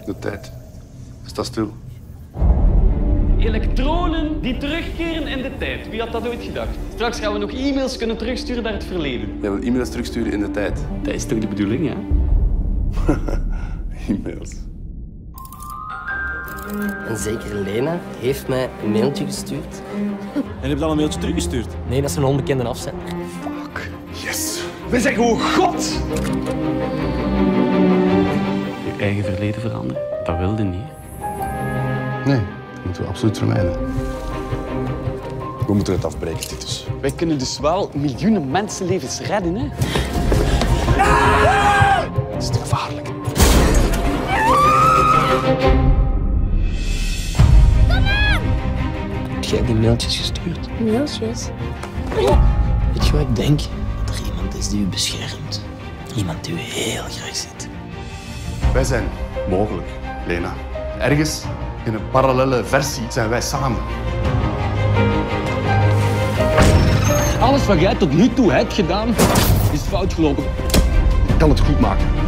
De tijd. Sta stil. Elektronen die terugkeren in de tijd. Wie had dat ooit gedacht? Straks gaan we nog e-mails kunnen terugsturen naar het verleden. Jij wil e-mails terugsturen in de tijd. Dat is toch de bedoeling, hè? E-mails. En zeker Lena heeft mij een mailtje gestuurd. En heb je al een mailtje teruggestuurd? Nee, dat is een onbekende afzender. Yes. We zijn gewoon God! Je eigen verleden veranderen, dat wilde niet. Nee, dat moeten we absoluut vermijden. We moeten het afbreken, Titus. Wij kunnen dus wel miljoenen mensenlevens redden, hè? Dat is te gevaarlijk. Heb jij die mailtjes gestuurd? Mailtjes? Weet je wat ik denk? Dat er iemand is die u beschermt. Iemand die u heel graag ziet. Wij zijn mogelijk, Lena. Ergens in een parallelle versie zijn wij samen. Alles wat jij tot nu toe hebt gedaan, is fout gelopen. Ik kan het goed maken.